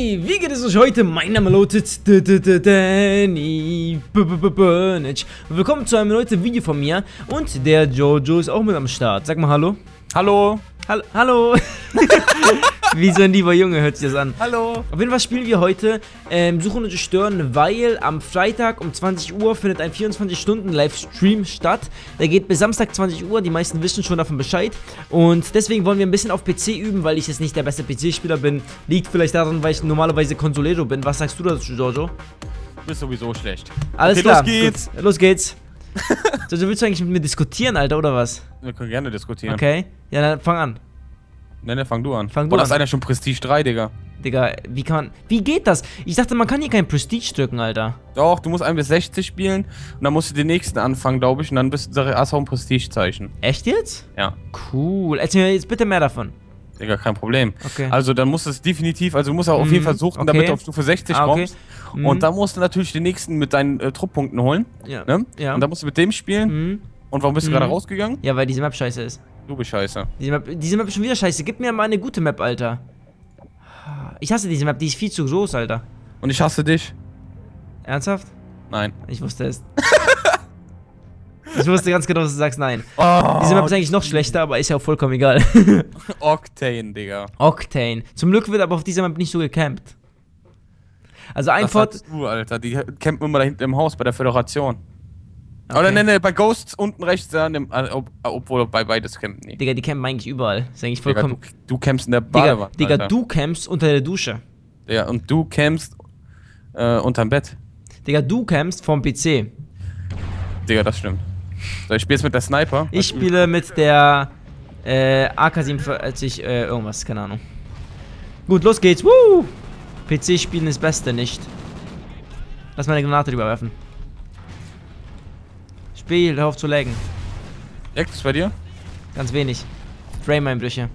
Hey, wie geht es euch heute? Mein Name lautet Danny Burnage. Willkommen zu einem neuen Video von mir. Und der Jojo ist auch mit am Start. Sag mal hallo. Hallo. Hallo. Wie so ein lieber Junge hört sich das an. Hallo. Auf jeden Fall spielen wir heute Suchen und Zerstören, weil am Freitag um 20 Uhr findet ein 24-Stunden-Livestream statt. Der geht bis Samstag 20 Uhr, die meisten wissen schon davon Bescheid. Und deswegen wollen wir ein bisschen auf PC üben, weil ich jetzt nicht der beste PC-Spieler bin. Liegt vielleicht daran, weil ich normalerweise Consolero bin. Was sagst du dazu, Jojo? Du bist sowieso schlecht. Alles klar. Los geht's. Gut. Los geht's. Jojo, willst du eigentlich mit mir diskutieren, Alter, oder was? Wir können gerne diskutieren. Okay. Ja, dann fang an. Ne, fang du an. Fang du das ist an. einer schon Prestige 3, Digga. Digga, wie geht das? Ich dachte, man kann hier kein Prestige drücken, Alter. Doch, du musst 1 bis 60 spielen und dann musst du den nächsten anfangen, glaube ich, und dann bist du auch ein Prestige-Zeichen. Echt jetzt? Ja. Cool. Erzähl mir jetzt bitte mehr davon. Digga, kein Problem. Okay. Also dann musst du es definitiv, also du musst auch auf jeden Fall suchen, okay. damit du auf Stufe 60 okay. kommst. Und dann musst du natürlich den nächsten mit deinen Trupppunkten holen. Ja. Ne? Ja. Und dann musst du mit dem spielen. Und warum bist du gerade rausgegangen? Ja, weil diese Map scheiße ist. Du bist scheiße. Diese Map ist schon wieder scheiße. Gib mir mal eine gute Map, Alter. Ich hasse diese Map, die ist viel zu groß, Alter. Und ich hasse dich. Ernsthaft? Nein. Ich wusste es. Ich wusste ganz genau, dass du sagst nein. Oh, Diese Map ist eigentlich noch schlechter, aber ist ja auch vollkommen egal. Octane, Digga. Octane. Zum Glück wird aber auf dieser Map nicht so gecampt. Also ein Das du, Alter. Die campen immer da hinten im Haus bei der Föderation. Okay. Oder ne, bei Ghosts unten rechts, da, obwohl bei beides campen nicht. Digga, die campen eigentlich überall. Das ist eigentlich vollkommen... Digga, du campst in der Badewanne, Digga, du campst unter der Dusche. Ja, und du campst unterm Bett. Digga, du campst vom PC. Digga, das stimmt. So, ich spiele jetzt mit der Sniper. Ich spiele mit der AK-47 irgendwas, keine Ahnung. Gut, los geht's. Woo! PC spielen ist das Beste, nicht? Lass mal eine Granate überwerfen. Spiel, hör auf zu laggen. Leckt es bei dir? Ganz wenig. Frame-Einbrüche.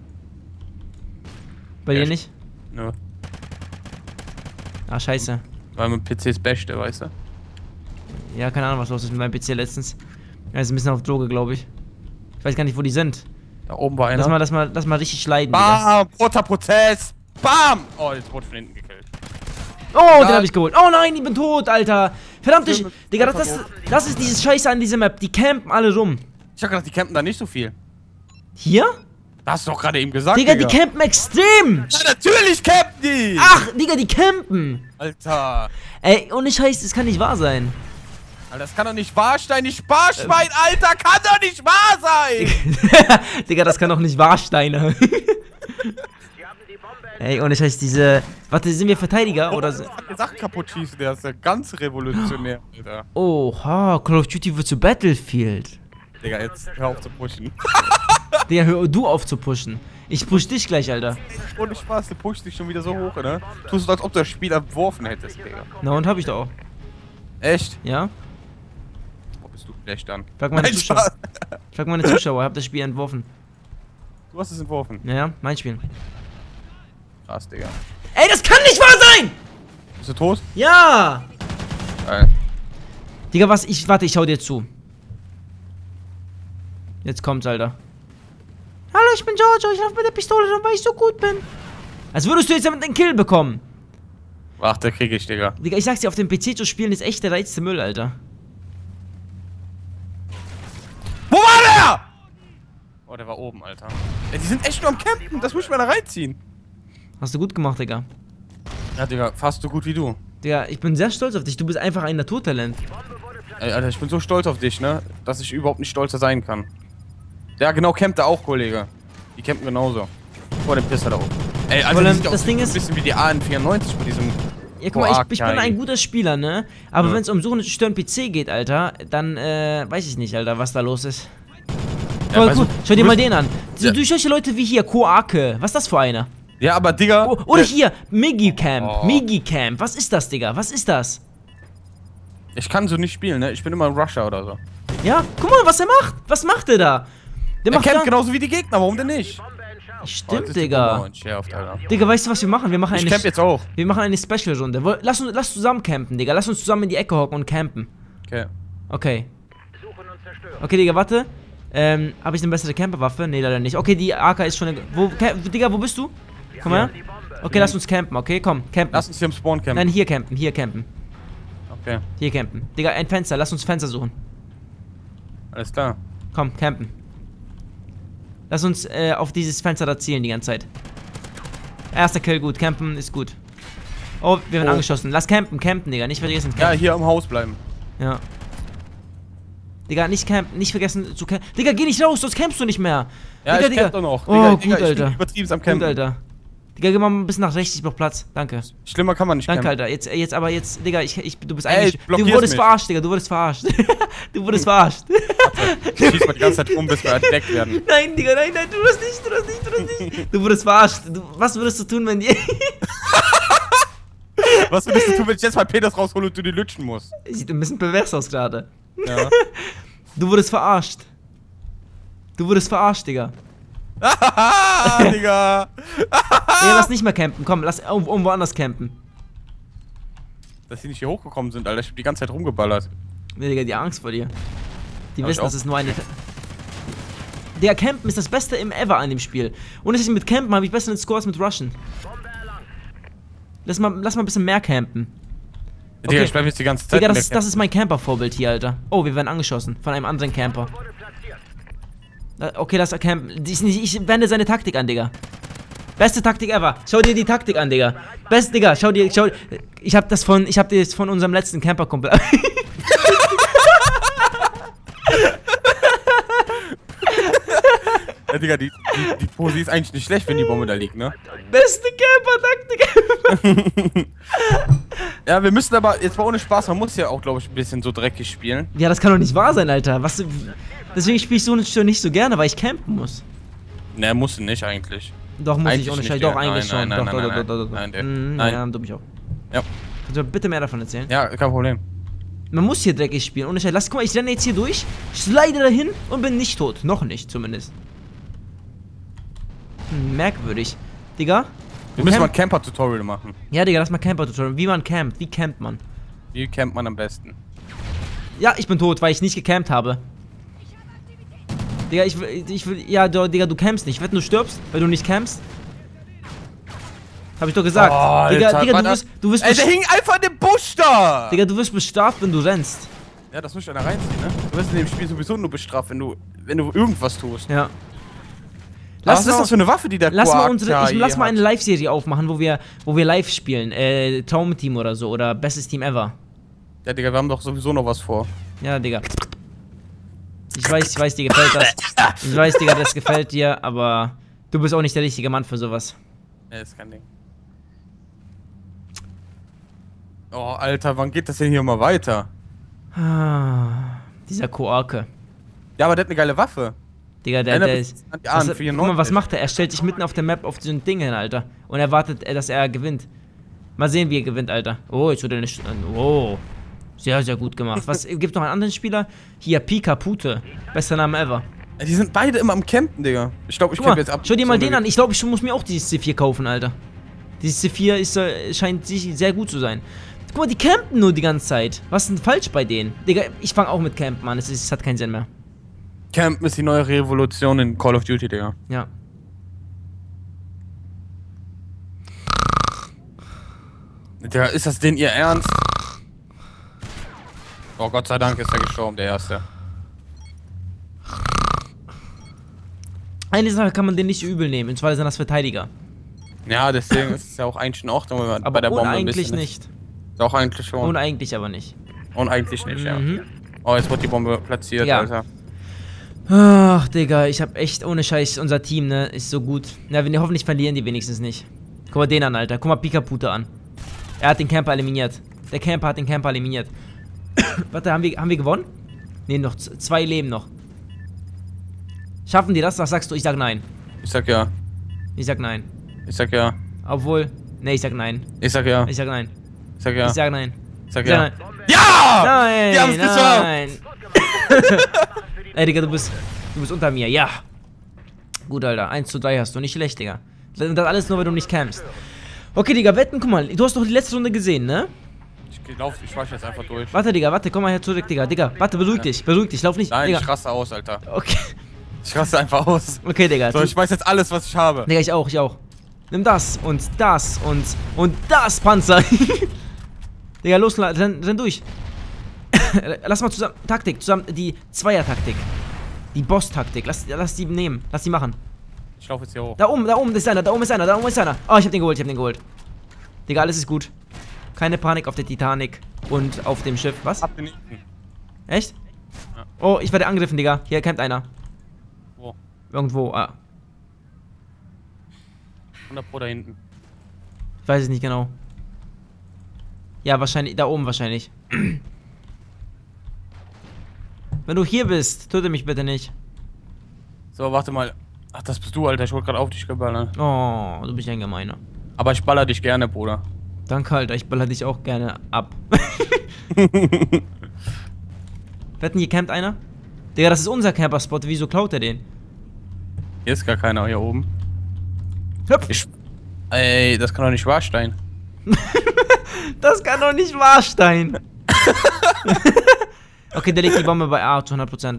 Bei dir nicht? Nö. Ah, scheiße. Weil mein PC ist Beste, weißt du? Ja, keine Ahnung, was los ist mit meinem PC letztens. Er ist ein bisschen auf Droge, glaube ich. Ich weiß gar nicht, wo die sind. Da oben war einer. Lass mal richtig leiden. Bam! Roter Prozess! Bam! Oh, jetzt wurde von hinten gekillt. Oh, den hab ich geholt. Oh nein, ich bin tot, Alter. Verdammt, Digga, das ist dieses Scheiße an dieser Map. Die campen alle rum. Ich hab gedacht, die campen da nicht so viel. Hier? Das hast du doch gerade eben gesagt, Digga, die campen extrem. Ja, natürlich campen die! Ach, Digga, die campen. Alter. Ey, ohne Scheiß, das kann nicht wahr sein. Alter, das kann doch nicht wahr sein, die Sparschwein, Alter, kann doch nicht wahr sein! Digga, das kann doch nicht wahr sein. Ey, ohne Scheiß, diese... Warte, sind wir Verteidiger, oder... Sachen kaputt schießen, der ist ja ganz revolutionär, Alter. Oha, Call of Duty wird zu Battlefield. Digga, jetzt hör auf zu pushen. Digga, hör du auf zu pushen. Ich push dich gleich, Alter. Ohne Spaß, du pushst dich schon wieder so hoch, ne? Tust du, als ob du das Spiel entworfen hättest, Digga. Na, und hab ich doch auch. Echt? Ja? Wo bist du schlecht dann? Frag meine Zuschauer. Frag meine Zuschauer, hab das Spiel entworfen. Du hast es entworfen. Naja, mein Spiel. Krass, Digga. Ey, das kann nicht wahr sein! Bist du tot? Ja! Geil. Digga, was? Warte, ich schau dir zu. Jetzt kommt's, Alter. Hallo, ich bin Jojo. Ich laufe mit der Pistole rum, weil ich so gut bin. Als würdest du jetzt damit einen Kill bekommen. Ach, der krieg ich, Digga. Digga, ich sag's dir, auf dem PC zu spielen ist echt der reinste Müll, Alter. Wo war der? Oh, der war oben, Alter. Ey, die sind echt nur am Campen. Das muss ich mal da reinziehen. Hast du gut gemacht, Digga. Ja, Digga, fast so gut wie du. Digga, ich bin sehr stolz auf dich. Du bist einfach ein Naturtalent. Ey, Alter, ich bin so stolz auf dich, ne? Dass ich überhaupt nicht stolzer sein kann. Ja, genau, campt er auch, Kollege. Die campen genauso. Vor dem Pisser da oben. Ey, Alter, allem, die sieht das auch Ding ein ist- bisschen wie die AN94 bei diesem... Ja, guck mal, ich bin ein guter Spieler, ne? Aber wenn es um Suchen und Zerstören PC geht, Alter, dann, weiß ich nicht, Alter, was da los ist. Ja, Oh, weißt cool. du, Schau dir du mal bist- den an. So, Ja. durch solche Leute wie hier, Koake. Was ist das für einer? Ja, aber Digga... Oh, oder hier, Migicamp. Oh. Migicamp. Was ist das, Digga? Was ist das? Ich kann so nicht spielen, ne? Ich bin immer ein Rusher oder so. Ja, guck mal, was er macht. Was macht er da? Der Er macht campt da... genauso wie die Gegner, warum denn nicht? Oh, Stimmt, jetzt ist die Digga. Bombe entschärft, Alter. Digga, weißt du, was wir machen? Wir machen Ich eine... camp jetzt auch. Wir machen eine Special-Runde. Lass zusammen campen, Digga. Lass uns zusammen in die Ecke hocken und campen. Okay. Okay. Okay, Digga, warte. Habe ich eine bessere Camperwaffe? Nee, leider nicht. Okay, die AK ist schon... Digga, wo bist du? Komm her. Okay, lass uns campen, okay? Komm, campen. Lass uns hier im Spawn campen. Nein, hier campen, hier campen. Okay. Hier campen. Digga, ein Fenster, lass uns Fenster suchen. Alles klar. Komm, campen. Lass uns auf dieses Fenster da zielen die ganze Zeit. Erster Kill, gut. Campen ist gut. Oh, wir werden angeschossen. Lass campen, Digga. Nicht vergessen campen. Ja, hier im Haus bleiben. Ja. Digga, nicht campen, nicht vergessen zu campen. Digga, geh nicht raus, sonst campst du nicht mehr. Ja, Digga, ich camp doch noch. Oh, Digga, gut, Alter. Ich bin übertrieben am Campen. Gut, Alter. Digga, geh mal ein bisschen nach rechts, ich brauch Platz. Danke. Schlimmer kann man nicht Danke, campen. Alter. Jetzt, Digga, du bist Ey, eigentlich. Du blockierst wurdest mich. verarscht, Digga, du wurdest verarscht. Du wurdest verarscht. Ich schieß mal die ganze Zeit rum, bis wir entdeckt werden. Nein, Digga, nein, du wirst nicht. Du wurdest verarscht. Was würdest du tun, wenn die. Was würdest du tun, wenn ich jetzt mal Peters raushole und du die lutschen musst? Sieht ein bisschen pervers aus gerade. Ja. Du wurdest verarscht. Digga. Digga. Digga, lass nicht mehr campen. Komm, lass irgendwo anders campen. Dass die nicht hier hochgekommen sind, Alter. Ich hab die ganze Zeit rumgeballert. Nee, Digga, die Angst vor dir. Die Hab wissen, ich auch. das ist nur eine. Der Campen ist das Beste im Ever an dem Spiel. Und mit Campen habe ich bessere Scores mit Rushen. Lass mal ein bisschen mehr campen. Digga, ich bleib jetzt die ganze Zeit Digga, in das der ist mein Camper-Vorbild hier, Alter. Oh, wir werden angeschossen von einem anderen Camper. Okay, lass campen. Ich wende seine Taktik an, Digga. Beste Taktik ever. Schau dir die Taktik an, Digga. Best, Digga. Schau. Ich hab das von unserem letzten Camper-Kumpel. Ja, Digga, die Pose ist eigentlich nicht schlecht, wenn die Bombe da liegt, ne? Beste Camper-Taktik. Ja, wir müssen aber, jetzt mal ohne Spaß, man muss ja auch, glaube ich, ein bisschen so dreckig spielen. Ja, das kann doch nicht wahr sein, Alter. Deswegen spiele ich so eine Stunde nicht so gerne, weil ich campen muss. Ne, musst du nicht eigentlich. Doch, muss Eigentlich ich ohne nicht, Scheiß. Digga. Doch, eigentlich schon. Nein, Doch. nein, Nein, ja, du mich auch. Ja. Kannst du bitte mehr davon erzählen? Ja, kein Problem. Man muss hier dreckig spielen, ohne Scheiß. Guck mal, ich renne jetzt hier durch, slide dahin und bin nicht tot. Noch nicht, zumindest. Merkwürdig. Digga? Wir müssen mal ein Camper-Tutorial machen. Ja, Digga, lass mal Camper-Tutorial. Wie man campt. Wie campt man? Wie campt man am besten? Ja, ich bin tot, weil ich nicht gecampt habe. Digga, ich will. Ja, Digga, du campst nicht. Wetten, du stirbst, weil du nicht campst? Hab ich doch gesagt. Oh, Digga, Alter, Digga, du wirst Ey, der hing einfach in dem Busch da! Digga, du wirst bestraft, wenn du rennst. Ja, das muss ich einer reinziehen, ne? Du wirst in dem Spiel sowieso nur bestraft, wenn du irgendwas tust. Ja. Was ist das für eine Waffe, die der Lass mal lass eine Live-Serie aufmachen, wo wir live spielen. Traumteam oder so. Oder bestes Team ever. Ja, Digga, wir haben doch sowieso noch was vor. Ja, Digga. Ich weiß, dir gefällt das. Ich weiß, Digga, das gefällt dir, aber du bist auch nicht der richtige Mann für sowas. Ja, ist kein Ding. Oh, Alter, wann geht das denn hier mal weiter? Dieser Koake. Ja, aber der hat eine geile Waffe. Digga, der ist. Guck mal, was 94. macht er? Er stellt sich mitten auf der Map auf so ein Ding hin, Alter. Und erwartet, dass er gewinnt. Mal sehen, wie er gewinnt, Alter. Oh, jetzt wurde er nicht. Oh. Sehr, sehr gut gemacht. Was gibt noch einen anderen Spieler? Hier, Pika Pute. Bester Name ever. Ja, die sind beide immer am Campen, Digga. Ich glaube, ich Guck mal, camp jetzt ab. schau dir mal den an. Ich glaube, ich muss mir auch dieses C4 kaufen, Alter. Dieses C4 scheint sich sehr gut zu sein. Guck mal, die campen nur die ganze Zeit. Was ist denn falsch bei denen? Digga, ich fange auch mit Campen an. Es hat keinen Sinn mehr. Campen ist die neue Revolution in Call of Duty, Digga. Ja. Digga, ist das denn ihr Ernst? Oh, Gott sei Dank ist er gestorben, der Erste. Eine Sache kann man denen nicht übel nehmen, und zwar sind das Verteidiger. Ja, deswegen ist es ja auch eigentlich in Ordnung, wenn man Aber bei der Bombe ein eigentlich bisschen nicht. Ist auch eigentlich schon. Und eigentlich aber nicht. Und eigentlich nicht, ja. Mhm. Oh, jetzt wird die Bombe platziert, Ja. Alter. Ach, Digga, ich hab echt ohne Scheiß, unser Team, ne, ist so gut. Na, wenn die hoffentlich verlieren, die wenigstens nicht. Guck mal den an, Alter. Guck mal Pika Pute an. Er hat den Camper eliminiert. Der Camper hat den Camper eliminiert. Warte, haben wir gewonnen? Ne, noch 2 Leben noch. Schaffen die das? Was sagst du? Ich sag nein. Ich sag ja. Ich sag nein. Ich sag ja. Obwohl, ne, ich sag nein. Ich sag ja. Ich sag nein. Ich sag ja. Ich sag nein. Ich sag Ich sag ja. nein. Ja! Nein! Die haben's geschafft! Nein! Ey, Digga, du bist unter mir, ja. Gut, Alter. 1:3 hast du. Nicht schlecht, Digga. Das alles nur, weil du nicht campst. Okay, Digga, wetten, guck mal. Du hast doch die letzte Runde gesehen, ne? Ich schweif jetzt einfach durch. Warte, Digga, warte, komm mal her zurück, Digga. Digga, warte, beruhig dich, lauf nicht. Nein, Digga. ich raste aus, Alter. Okay. Ich raste einfach aus. Okay, Digga. So, ich weiß jetzt alles, was ich habe. Digga, ich auch. Nimm das und das und das, Panzer. Digga, los, renn durch. Lass mal zusammen, die Zweier-Taktik. Die Boss-Taktik. Lass die nehmen. Lass die machen. Ich laufe jetzt hier hoch. Da oben ist einer. Oh, ich hab den geholt. Digga, alles ist gut. Keine Panik auf der Titanic und auf dem Schiff. Was? Hab den hinten. Echt? Ja. Oh, ich werde angegriffen, Digga. Hier campt einer. Wo? Irgendwo, 100 Pro da hinten. Ich weiß es nicht genau. Ja, wahrscheinlich, da oben wahrscheinlich. Wenn du hier bist, töte mich bitte nicht. So, warte mal. Ach, das bist du, Alter. Ich wollte gerade auf dich geballern. Oh, du bist ein Gemeiner. Aber ich baller dich gerne, Bruder. Danke, Alter. Ich baller dich auch gerne ab. Wetten, hier campt einer? Digga, das ist unser Camper-Spot. Wieso klaut er den? Hier ist gar keiner hier oben. Hüpf! Ey, das kann doch nicht wahr sein. Das kann doch nicht wahr sein. Okay, der legt die Bombe bei A zu 100%.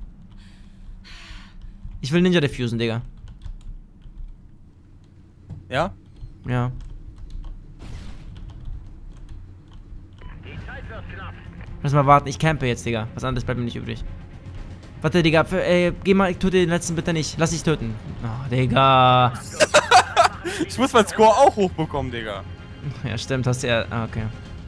Ich will Ninja defusen, Digga. Ja? Ja. Lass mal warten, ich campe jetzt, Digga. Was anderes bleibt mir nicht übrig. Warte, Digga, geh mal, ich töte den letzten bitte nicht. Lass dich töten. Oh, Digga. Ich muss meinen Score auch hochbekommen, Digga. Ja, stimmt, hast du ja. Ah, okay.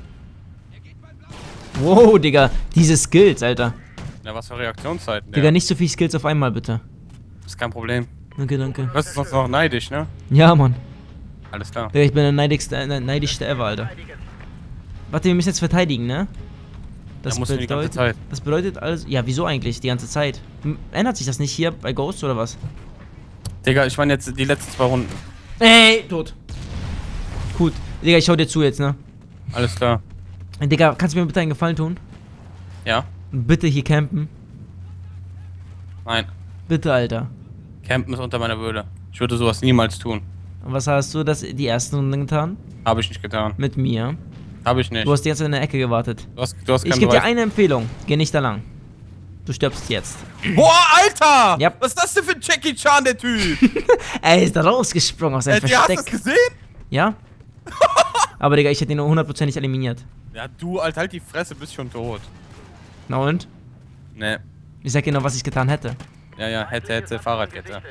Wow, Digga. Diese Skills, Alter. Ja, was für Reaktionszeiten, Digga, nicht so viel Skills auf einmal, bitte. Ist kein Problem. Danke, danke. Du bist sonst noch neidisch, ne? Ja, Mann. Alles klar. Digga, ich bin der neidischste ever, Alter. Warte, wir müssen jetzt verteidigen, ne? Das musst du die ganze Zeit. Das bedeutet alles. Ja, wieso eigentlich? Die ganze Zeit. Ändert sich das nicht hier bei Ghost oder was? Digga, ich meine jetzt die letzten 2 Runden. Ey, tot. Gut. Digga, ich schau dir zu jetzt, ne? Alles klar. Digga, kannst du mir bitte einen Gefallen tun? Ja? Bitte hier campen. Nein. Bitte, Alter. Campen ist unter meiner Würde. Ich würde sowas niemals tun. Und was hast du die ersten Runden getan? Habe ich nicht getan. Mit mir. Habe ich nicht. Du hast die ganze Zeit in der Ecke gewartet. Du hast Ich gebe dir eine Empfehlung. Geh nicht da lang. Du stirbst jetzt. Boah, Alter! Ja. Was ist das denn für ein Jackie Chan, der Typ? Er ist da rausgesprungen aus seinem Hast du Versteck. das gesehen? Ja? Aber Digga, ich hätte ihn nur 100% eliminiert. Ja, du, Alter, halt die Fresse, bist schon tot. Na und? Ne. Ich sag dir noch, was ich getan hätte. Ja, hätte, Fahrradkette.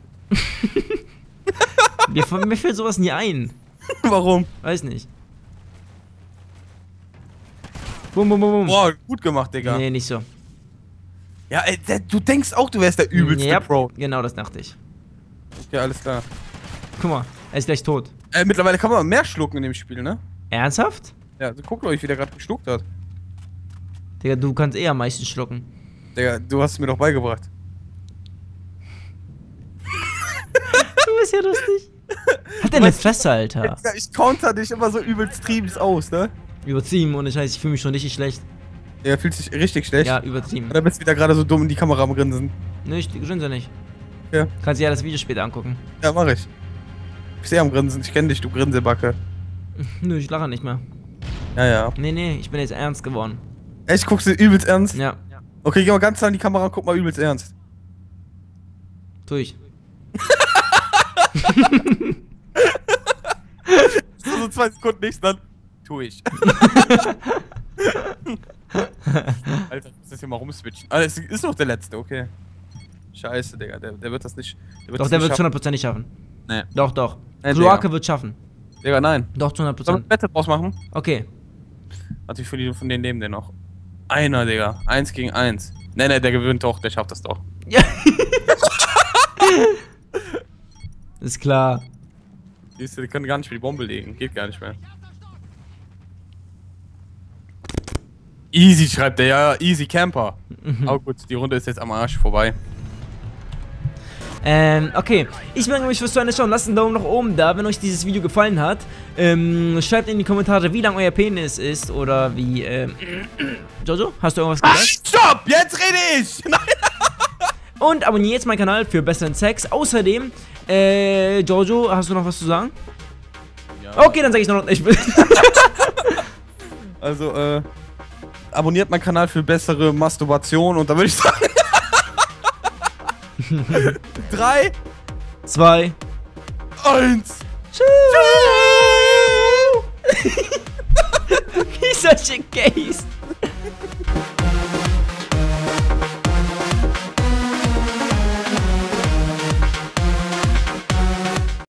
Mir fällt sowas nie ein. Warum? Weiß nicht. Bum, bum, bum, bum. Boah, gut gemacht, Digga. Nee, nicht so. Ja, ey, du denkst auch, du wärst der übelste Ja, Pro. genau, das dachte ich. Okay, alles klar. Guck mal, er ist gleich tot. Mittlerweile kann man mehr schlucken in dem Spiel, ne? Ernsthaft? Ja, guck euch, wie der gerade geschluckt hat. Digga, du kannst eher am meisten schlucken. Digga, du hast es mir doch beigebracht. Du bist ja lustig. Hat der eine Fresse, Alter? Ja, ich counter dich immer so übelst triebens aus, ne? Übertrieben, ohne Scheiß, ich fühle mich schon richtig schlecht. Ja, fühlt sich richtig schlecht. Ja, übertrieben. Oder bist du wieder gerade so dumm in die Kamera am Grinsen? Ne, ich grinse nicht. Ja. Kannst dir ja das Video später angucken. Ja, mach ich. Ich sehe am Grinsen, ich kenne dich, du Grinsebacke. Nö, ich lache nicht mehr. Ja. Nee, ich bin jetzt ernst geworden. Echt, guckst du übelst ernst? Ja, Okay, geh mal ganz nah in die Kamera und guck mal übelst ernst. tu ich. So 2 Sekunden nichts, dann tu ich. Alter, ich muss das hier mal rumswitchen. Ah, es ist noch der letzte, okay. Scheiße, Digga, der wird das nicht. Der wird es 100% nicht schaffen. Nee. Doch. Nee, Kloake wird schaffen. Digga, nein. Doch, zu Sollen wir 100%. eine Wette draus machen? Okay. Warte, wie viele von denen leben denn noch? Einer, Digga. 1 gegen 1. Nee, der gewinnt doch, der schafft das doch. Ja. Ist klar. Siehst du, die können gar nicht mehr die Bombe legen. Geht gar nicht mehr. Easy, schreibt der, ja, easy Camper. Aber gut, die Runde ist jetzt am Arsch vorbei. Okay. Ich bedanke mich fürs Zuschauen. Lasst einen Daumen nach oben da, wenn euch dieses Video gefallen hat. Schreibt in die Kommentare, wie lang euer Penis ist oder wie, Jojo, hast du irgendwas gesagt? Stopp! Jetzt rede ich! Nein! Und abonniert jetzt meinen Kanal für besseren Sex. Außerdem, Jojo, hast du noch was zu sagen? Ja. Okay, dann sage ich noch. Ich bin Also, abonniert meinen Kanal für bessere Masturbation und da würde ich sagen 3, 2. 1. Wie solche Gays.